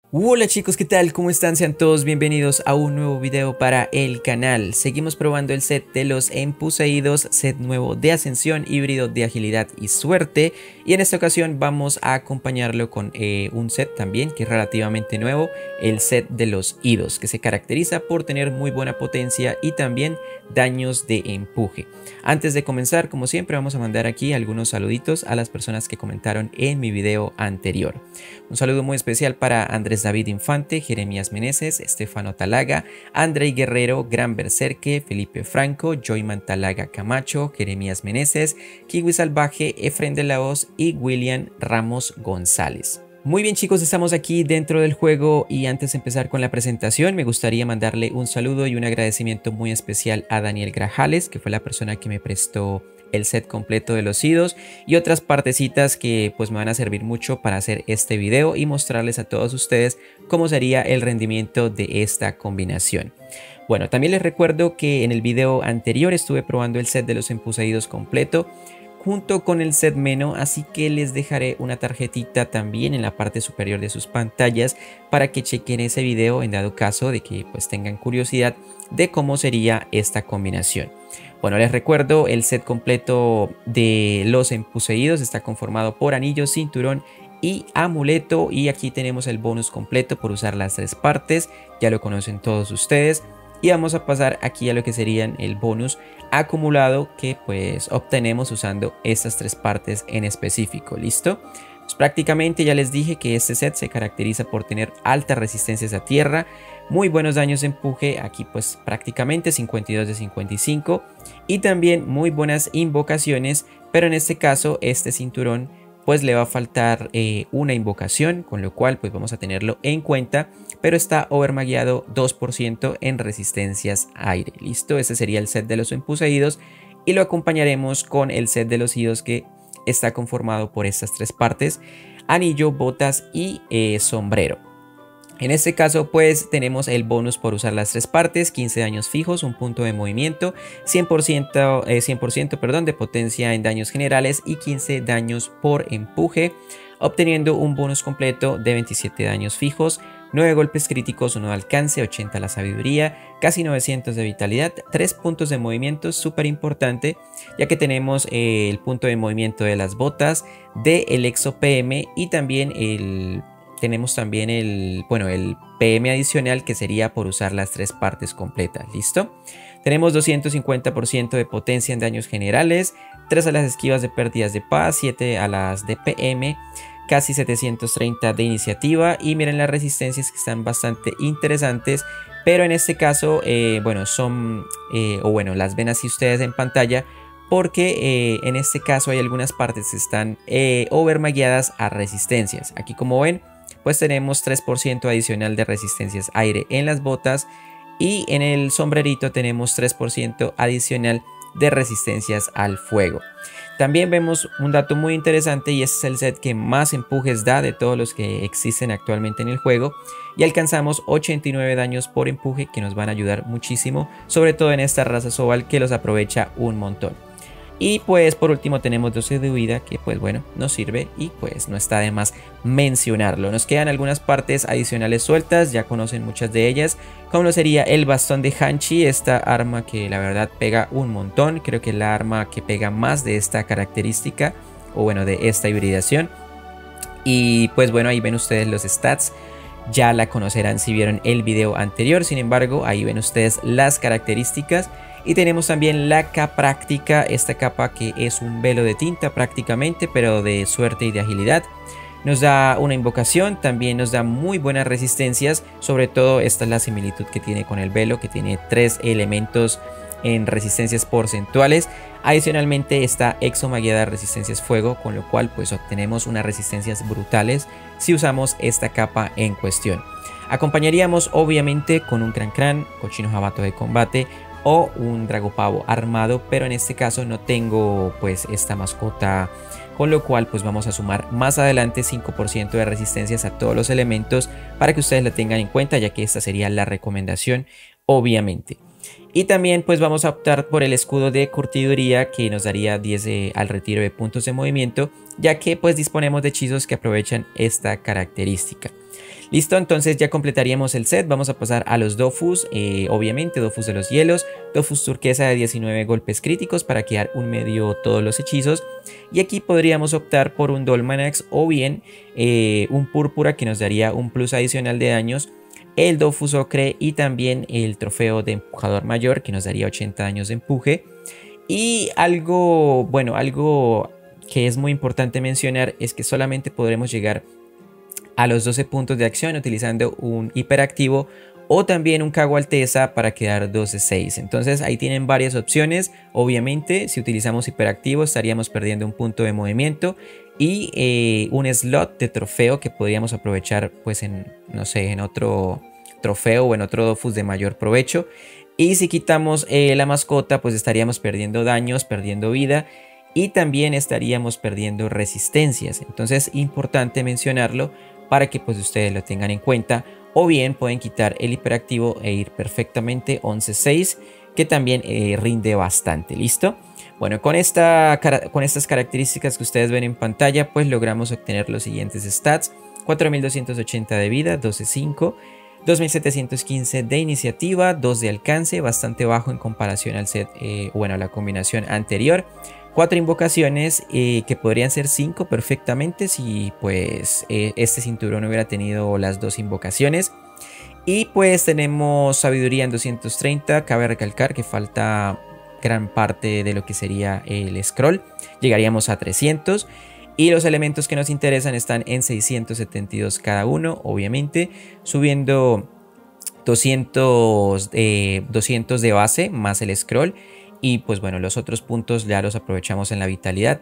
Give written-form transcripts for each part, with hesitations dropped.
Hola chicos, ¿qué tal? ¿Cómo están? Sean todos bienvenidos a un nuevo video para el canal. Seguimos probando el set de los Empuseídos, set nuevo de ascensión, híbrido de agilidad y suerte. Y en esta ocasión vamos a acompañarlo con un set también que es relativamente nuevo, el set de los Idos, que se caracteriza por tener muy buena potencia y también daños de empuje. Antes de comenzar, como siempre, vamos a mandar aquí algunos saluditos a las personas que comentaron en mi video anterior. Un saludo muy especial para Andrés David Infante, Jeremías Meneses, Estefano Talaga, Andrei Guerrero, Gran Berserque, Felipe Franco, Joyman Talaga Camacho, Jeremías Meneses, Kiwi Salvaje, Efren de la Hoz y William Ramos González. Muy bien chicos, estamos aquí dentro del juego y antes de empezar con la presentación me gustaría mandarle un saludo y un agradecimiento muy especial a Daniel Grajales, que fue la persona que me prestó el set completo de los Idos y otras partecitas que pues me van a servir mucho para hacer este video y mostrarles a todos ustedes cómo sería el rendimiento de esta combinación. Bueno, también les recuerdo que en el video anterior estuve probando el set de los Empuseídos completo junto con el set Meno, así que les dejaré una tarjetita también en la parte superior de sus pantallas para que chequen ese video en dado caso de que pues tengan curiosidad de cómo sería esta combinación. Bueno, les recuerdo, el set completo de los Empuseídos está conformado por anillo, cinturón y amuleto, y aquí tenemos el bonus completo por usar las tres partes, ya lo conocen todos ustedes. Y vamos a pasar aquí a lo que serían el bonus acumulado que pues obtenemos usando estas tres partes en específico. ¿Listo? Pues prácticamente ya les dije que este set se caracteriza por tener altas resistencias a tierra, muy buenos daños de empuje, aquí pues prácticamente 52 de 55, y también muy buenas invocaciones, pero en este caso este cinturón pues le va a faltar una invocación, con lo cual pues vamos a tenerlo en cuenta, pero está overmagueado 2% en resistencias aire. Listo, ese sería el set de los Empuseídos y lo acompañaremos con el set de los Idos, que está conformado por estas tres partes: anillo, botas y sombrero. En este caso pues tenemos el bonus por usar las tres partes: 15 daños fijos, un punto de movimiento, 100%, de potencia en daños generales y 15 daños por empuje, obteniendo un bonus completo de 27 daños fijos, 9 golpes críticos, 1 de alcance, 80 la sabiduría, casi 900 de vitalidad, 3 puntos de movimiento, súper importante, ya que tenemos el punto de movimiento de las botas, del Exo PM y también tenemos también el PM adicional, que sería por usar las tres partes completas. ¿Listo? Tenemos 250% de potencia en daños generales, 3 a las esquivas de pérdidas de paz, 7 a las de PM, casi 730 de iniciativa, y miren las resistencias, que están bastante interesantes, pero en este caso las ven así ustedes en pantalla, porque en este caso hay algunas partes que están overmagueadas a resistencias. Aquí, como ven, pues tenemos 3% adicional de resistencias aire en las botas, y en el sombrerito tenemos 3% adicional de resistencias al fuego. También vemos un dato muy interesante, y este es el set que más empujes da de todos los que existen actualmente en el juego, y alcanzamos 89 daños por empuje, que nos van a ayudar muchísimo, sobre todo en esta raza Zobal, que los aprovecha un montón. Y pues por último tenemos 12 de huida, que pues bueno, nos sirve y pues no está de más mencionarlo. Nos quedan algunas partes adicionales sueltas, ya conocen muchas de ellas, como lo sería el bastón de Hanchi, esta arma que la verdad pega un montón. Creo que es la arma que pega más de esta característica, o bueno, de esta hibridación. Y pues bueno, ahí ven ustedes los stats, ya la conocerán si vieron el video anterior. Sin embargo, ahí ven ustedes las características. Y tenemos también la capa práctica, esta capa que es un velo de tinta prácticamente, pero de suerte y de agilidad. Nos da una invocación, también nos da muy buenas resistencias, sobre todo esta es la similitud que tiene con el velo, que tiene 3 elementos en resistencias porcentuales. Adicionalmente está exomagueada resistencias fuego, con lo cual pues obtenemos unas resistencias brutales si usamos esta capa en cuestión. Acompañaríamos obviamente con un Cran, cochino jabato de combate, o un dragopavo armado, pero en este caso no tengo pues esta mascota, con lo cual pues vamos a sumar más adelante 5% de resistencias a todos los elementos, para que ustedes la tengan en cuenta, ya que esta sería la recomendación obviamente. Y también pues vamos a optar por el escudo de curtiduría, que nos daría 10 al retiro de puntos de movimiento, ya que pues disponemos de hechizos que aprovechan esta característica. Listo, entonces ya completaríamos el set. Vamos a pasar a los dofus, obviamente dofus de los hielos, dofus turquesa de 19 golpes críticos para quedar un medio todos los hechizos. Y aquí podríamos optar por un Dolmanax o bien un púrpura que nos daría un plus adicional de daños, el dofus ocre y también el trofeo de empujador mayor que nos daría 80 daños de empuje. Y algo, bueno, algo que es muy importante mencionar es que solamente podremos llegar a los 12 puntos de acción utilizando un hiperactivo o también un Kago Alteza para quedar 2 de 6. Entonces ahí tienen varias opciones. Obviamente si utilizamos hiperactivo estaríamos perdiendo un punto de movimiento y un slot de trofeo que podríamos aprovechar pues en, no sé, en otro trofeo o en otro dofus de mayor provecho. Y si quitamos la mascota pues estaríamos perdiendo daños, perdiendo vida y también estaríamos perdiendo resistencias. Entonces importante mencionarlo para que pues ustedes lo tengan en cuenta, o bien pueden quitar el hiperactivo e ir perfectamente 11-6 que también rinde bastante. ¿Listo? Bueno, con estas características que ustedes ven en pantalla pues logramos obtener los siguientes stats: 4280 de vida, 12-5, 2715 de iniciativa, 2 de alcance, bastante bajo en comparación al set, bueno, a la combinación anterior. 4 invocaciones que podrían ser 5 perfectamente si pues este cinturón hubiera tenido las 2 invocaciones. Y pues tenemos sabiduría en 230, cabe recalcar que falta gran parte de lo que sería el scroll, llegaríamos a 300. Y los elementos que nos interesan están en 672 cada uno, obviamente, subiendo 200 de base más el scroll. Y pues bueno, los otros puntos ya los aprovechamos en la vitalidad,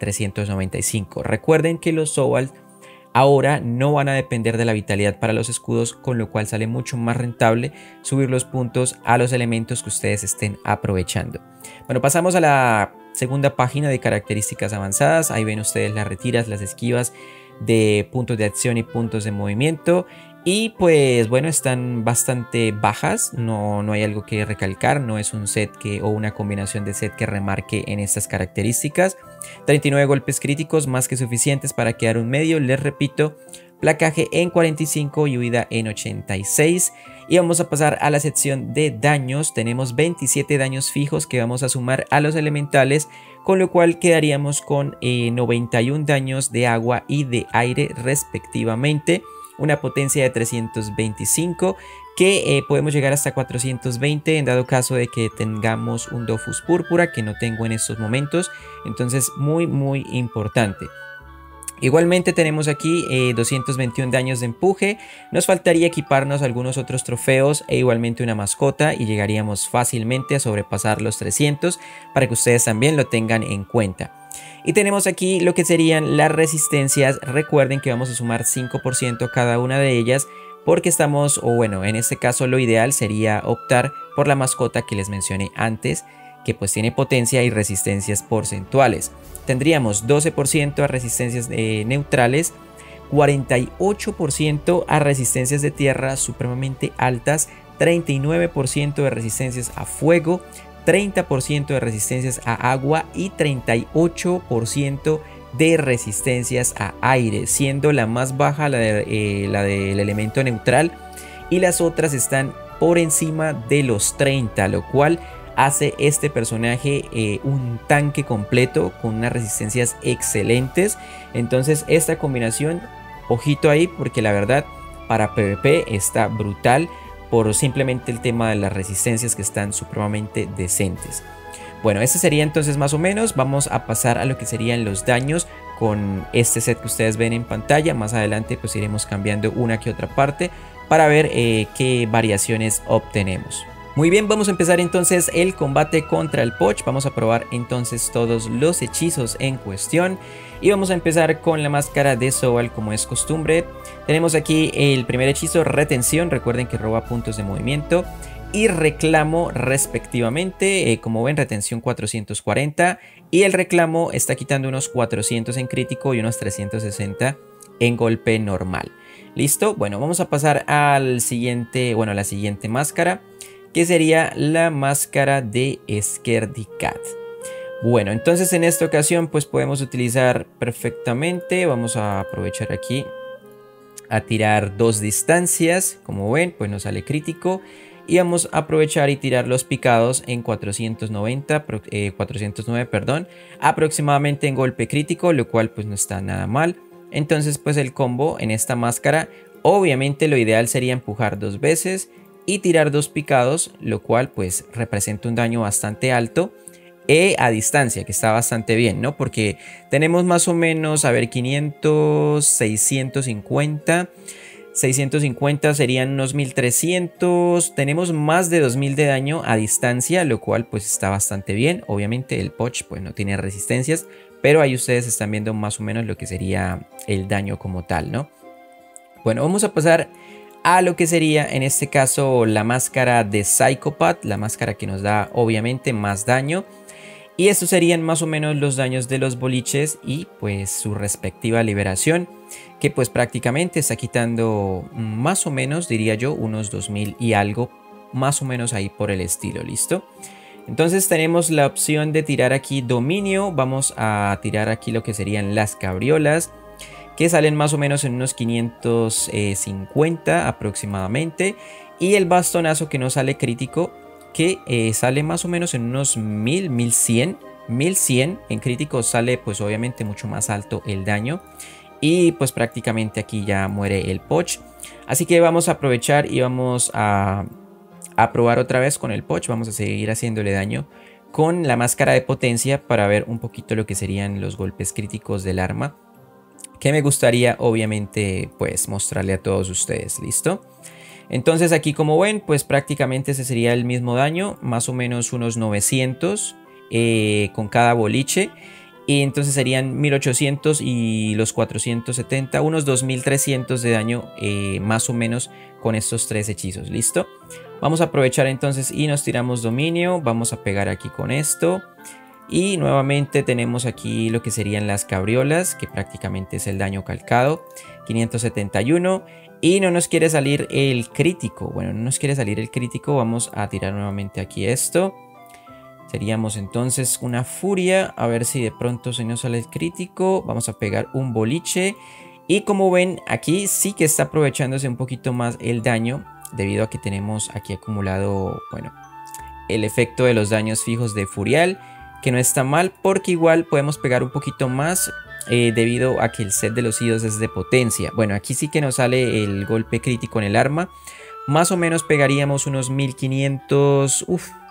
395. Recuerden que los Zobalt ahora no van a depender de la vitalidad para los escudos, con lo cual sale mucho más rentable subir los puntos a los elementos que ustedes estén aprovechando. Bueno, pasamos a la segunda página de características avanzadas. Ahí ven ustedes las retiras, las esquivas de puntos de acción y puntos de movimiento. Y pues bueno, están bastante bajas, no hay algo que recalcar, no es un set o una combinación de set que remarque en estas características. 39 golpes críticos, más que suficientes para quedar un medio, les repito, placaje en 45 y huida en 86. Y vamos a pasar a la sección de daños. Tenemos 27 daños fijos que vamos a sumar a los elementales, con lo cual quedaríamos con 91 daños de agua y de aire respectivamente. Una potencia de 325 que podemos llegar hasta 420 en dado caso de que tengamos un dofus púrpura, que no tengo en estos momentos. Entonces muy importante. Igualmente tenemos aquí 221 daños de empuje. Nos faltaría equiparnos algunos otros trofeos e igualmente una mascota y llegaríamos fácilmente a sobrepasar los 300 para que ustedes también lo tengan en cuenta. Y tenemos aquí lo que serían las resistencias. Recuerden que vamos a sumar 5% cada una de ellas porque estamos, o bueno, en este caso lo ideal sería optar por la mascota que les mencioné antes, que pues tiene potencia y resistencias porcentuales. Tendríamos 12% a resistencias neutrales, 48% a resistencias de tierra supremamente altas, 39% de resistencias a fuego, 30% de resistencias a agua y 38% de resistencias a aire, siendo la más baja la del elemento neutral y las otras están por encima de los 30, lo cual hace este personaje un tanque completo con unas resistencias excelentes. Entonces esta combinación, ojito ahí, porque la verdad para PvP está brutal por simplemente el tema de las resistencias que están supremamente decentes. Bueno, este sería entonces más o menos. Vamos a pasar a lo que serían los daños con este set que ustedes ven en pantalla. Más adelante pues iremos cambiando una que otra parte para ver qué variaciones obtenemos. Muy bien, vamos a empezar entonces el combate contra el Poch. Vamos a probar entonces todos los hechizos en cuestión. Y vamos a empezar con la máscara de Zobalt como es costumbre. Tenemos aquí el primer hechizo, retención. Recuerden que roba puntos de movimiento y reclamo respectivamente. Como ven, retención 440 y el reclamo está quitando unos 400 en crítico y unos 360 en golpe normal. ¿Listo? Bueno, vamos a pasar al siguiente, bueno, a la siguiente máscara, que sería la máscara de Scaredy Cat. Bueno, entonces en esta ocasión pues podemos utilizar perfectamente, vamos a aprovechar aquí a tirar dos distancias, como ven, pues nos sale crítico. Y vamos a aprovechar y tirar los picados en 409, perdón, aproximadamente en golpe crítico, lo cual pues no está nada mal. Entonces pues el combo en esta máscara, obviamente lo ideal sería empujar dos veces y tirar dos picados, lo cual pues representa un daño bastante alto a distancia, que está bastante bien, ¿no? Porque tenemos más o menos, a ver, 500, 650... 650 serían unos 1300. Tenemos más de 2000 de daño a distancia, lo cual pues está bastante bien. Obviamente el Poch pues no tiene resistencias, pero ahí ustedes están viendo más o menos lo que sería el daño como tal, ¿no? Bueno, vamos a pasar a lo que sería en este caso la máscara de Psychopath, la máscara que nos da obviamente más daño. Y estos serían más o menos los daños de los boliches y pues su respectiva liberación, que pues prácticamente está quitando más o menos, diría yo, unos 2000 y algo, más o menos ahí por el estilo, ¿listo? Entonces tenemos la opción de tirar aquí dominio, vamos a tirar aquí lo que serían las cabriolas, que salen más o menos en unos 550 aproximadamente, y el bastonazo que no sale crítico, que sale más o menos en unos 1000, 1100 en crítico sale pues obviamente mucho más alto el daño y pues prácticamente aquí ya muere el Poch. Así que vamos a aprovechar y vamos a probar otra vez con el Poch, vamos a seguir haciéndole daño con la máscara de potencia para ver un poquito lo que serían los golpes críticos del arma, que me gustaría obviamente pues mostrarle a todos ustedes, ¿listo? Entonces aquí como ven pues prácticamente ese sería el mismo daño, más o menos unos 900 con cada boliche. Y entonces serían 1800 y los 470, unos 2300 de daño más o menos con estos tres hechizos, ¿listo? Vamos a aprovechar entonces y nos tiramos dominio, vamos a pegar aquí con esto. Y nuevamente tenemos aquí lo que serían las cabriolas, que prácticamente es el daño calcado, 571. Y no nos quiere salir el crítico. Bueno, no nos quiere salir el crítico. Vamos a tirar nuevamente aquí esto. Seríamos entonces una furia. A ver si de pronto se nos sale el crítico. Vamos a pegar un boliche. Y como ven, aquí sí que está aprovechándose un poquito más el daño, debido a que tenemos aquí acumulado, bueno, el efecto de los daños fijos de Furial, que no está mal porque igual podemos pegar un poquito más debido a que el set de los idos es de potencia. Bueno, aquí sí que nos sale el golpe crítico en el arma. Más o menos pegaríamos unos 1500,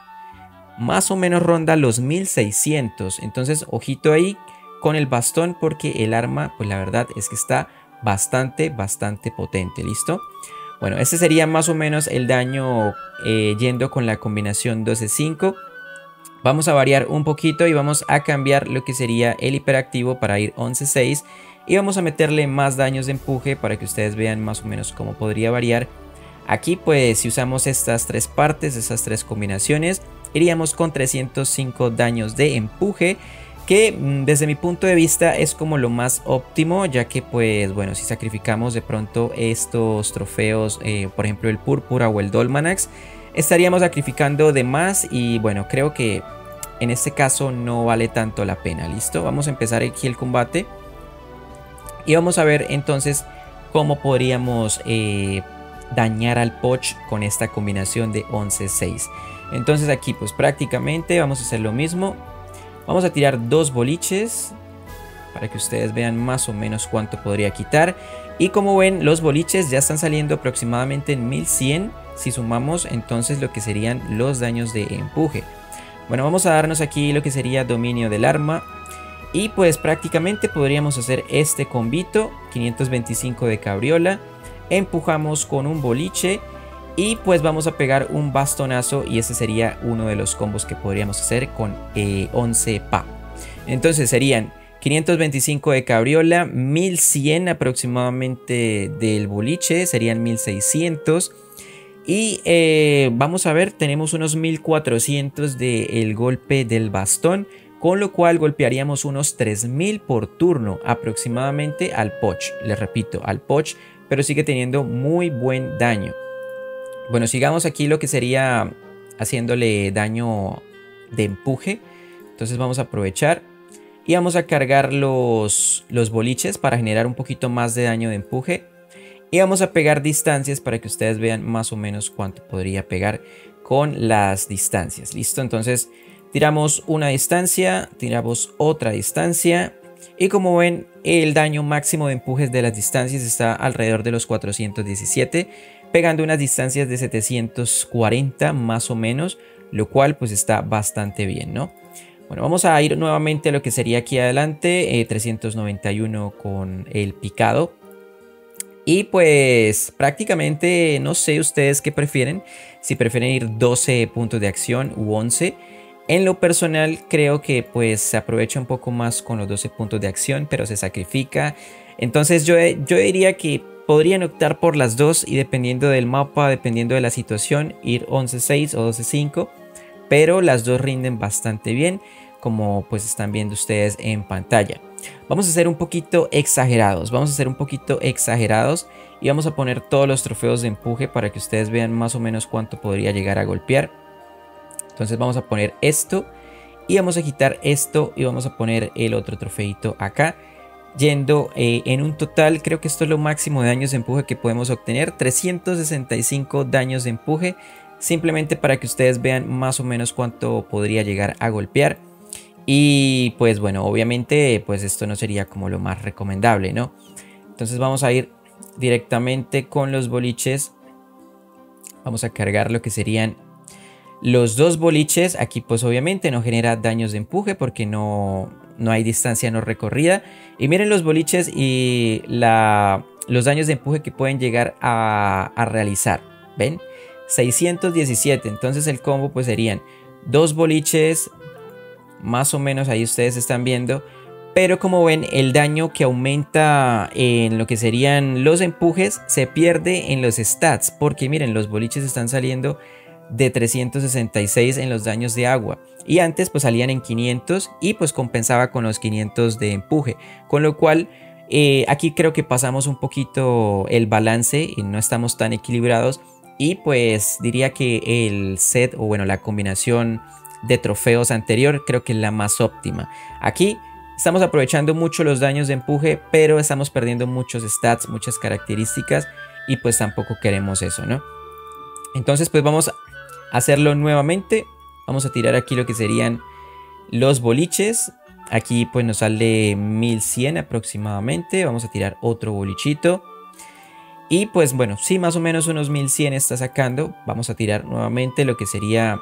más o menos ronda los 1600. Entonces, ojito ahí con el bastón porque el arma, pues la verdad es que está bastante potente, ¿listo? Bueno, este sería más o menos el daño yendo con la combinación 12-5. Vamos a variar un poquito y vamos a cambiar lo que sería el hiperactivo para ir 11-6. Y vamos a meterle más daños de empuje para que ustedes vean más o menos cómo podría variar. Aquí pues si usamos estas tres partes, estas tres combinaciones, iríamos con 305 daños de empuje, que desde mi punto de vista es como lo más óptimo, ya que pues bueno, si sacrificamos de pronto estos trofeos, por ejemplo el púrpura o el dolmanax, estaríamos sacrificando de más y bueno, creo que en este caso no vale tanto la pena, ¿listo? Vamos a empezar aquí el combate y vamos a ver entonces cómo podríamos dañar al Poch con esta combinación de 11-6. Entonces aquí pues prácticamente vamos a hacer lo mismo. Vamos a tirar dos boliches para que ustedes vean más o menos cuánto podría quitar. Y como ven, los boliches ya están saliendo aproximadamente en 1100 si sumamos entonces lo que serían los daños de empuje. Bueno, vamos a darnos aquí lo que sería dominio del arma. Y pues prácticamente podríamos hacer este combito, 525 de cabriola. Empujamos con un boliche. Y pues vamos a pegar un bastonazo y ese sería uno de los combos que podríamos hacer con 11 pa. Entonces serían 525 de cabriola, 1100 aproximadamente del boliche, serían 1600. Y vamos a ver, tenemos unos 1400 del golpe del bastón, con lo cual golpearíamos unos 3000 por turno aproximadamente al Poch. Les repito, al Poch, pero sigue teniendo muy buen daño. Bueno, sigamos aquí lo que sería haciéndole daño de empuje. Entonces vamos a aprovechar y vamos a cargar los boliches para generar un poquito más de daño de empuje. Y vamos a pegar distancias para que ustedes vean más o menos cuánto podría pegar con las distancias. ¿Listo? Entonces tiramos una distancia, tiramos otra distancia. Y como ven, el daño máximo de empujes de las distancias está alrededor de los 417, pegando unas distancias de 740 más o menos, lo cual pues está bastante bien, ¿no? Bueno, vamos a ir nuevamente a lo que sería aquí adelante, 391 con el picado. Y pues prácticamente no sé ustedes qué prefieren, si prefieren ir 12 puntos de acción u 11. En lo personal creo que pues se aprovecha un poco más con los 12 puntos de acción, pero se sacrifica. Entonces yo diría que podrían optar por las dos y dependiendo del mapa, dependiendo de la situación, ir 11-6 o 12-5. Pero las dos rinden bastante bien, como pues están viendo ustedes en pantalla. Vamos a ser un poquito exagerados, y vamos a poner todos los trofeos de empuje para que ustedes vean más o menos cuánto podría llegar a golpear. Entonces vamos a poner esto y vamos a quitar esto y vamos a poner el otro trofeito acá. Yendo en un total, creo que esto es lo máximo de daños de empuje que podemos obtener, 365 daños de empuje, simplemente para que ustedes vean más o menos cuánto podría llegar a golpear. Y pues bueno, obviamente pues esto no sería como lo más recomendable, ¿no? Entonces vamos a ir directamente con los boliches. Vamos a cargar lo que serían los dos boliches. Aquí pues obviamente no genera daños de empuje porque no hay distancia no recorrida. Y miren los boliches y los daños de empuje que pueden llegar a realizar. ¿Ven? 617. Entonces el combo pues serían dos boliches. Más o menos ahí ustedes están viendo. Pero como ven, el daño que aumenta en lo que serían los empujes se pierde en los stats. Porque miren, los boliches están saliendo de 366 en los daños de agua. Y antes pues salían en 500 y pues compensaba con los 500 de empuje. Con lo cual aquí creo que pasamos un poquito el balance y no estamos tan equilibrados. Y pues diría que el set o bueno la combinación de trofeos anterior creo que es la más óptima. Aquí estamos aprovechando mucho los daños de empuje, pero estamos perdiendo muchos stats, muchas características y pues tampoco queremos eso, ¿no? Entonces pues vamos a hacerlo nuevamente. Vamos a tirar aquí lo que serían los boliches. Aquí pues nos sale 1100 aproximadamente. Vamos a tirar otro bolichito. Y pues bueno, sí, más o menos unos 1100 está sacando. Vamos a tirar nuevamente lo que sería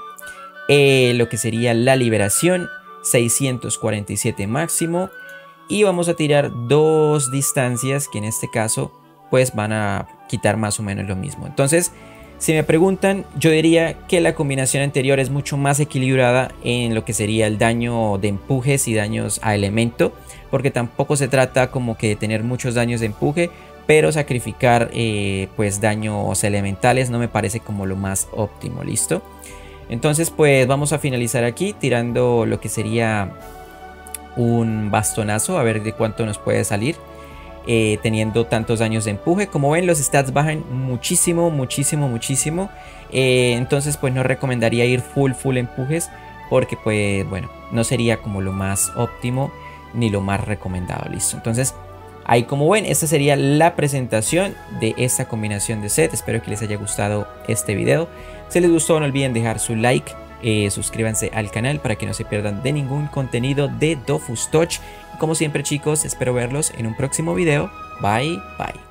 la liberación, 647 máximo. Y vamos a tirar dos distancias que en este caso pues van a quitar más o menos lo mismo. Entonces, si me preguntan, yo diría que la combinación anterior es mucho más equilibrada en lo que sería el daño de empujes y daños a elemento. Porque tampoco se trata como que de tener muchos daños de empuje, pero sacrificar pues daños elementales no me parece como lo más óptimo, ¿listo? Entonces pues vamos a finalizar aquí tirando lo que sería un bastonazo, a ver de cuánto nos puede salir teniendo tantos daños de empuje. Como ven, los stats bajan muchísimo. Entonces pues no recomendaría ir full empujes porque pues bueno, no sería como lo más óptimo ni lo más recomendado, listo. Entonces ahí como ven, esta sería la presentación de esta combinación de set. Espero que les haya gustado este video. Si les gustó, no olviden dejar su like, suscríbanse al canal para que no se pierdan de ningún contenido de Dofus Touch. Como siempre chicos, espero verlos en un próximo video. Bye.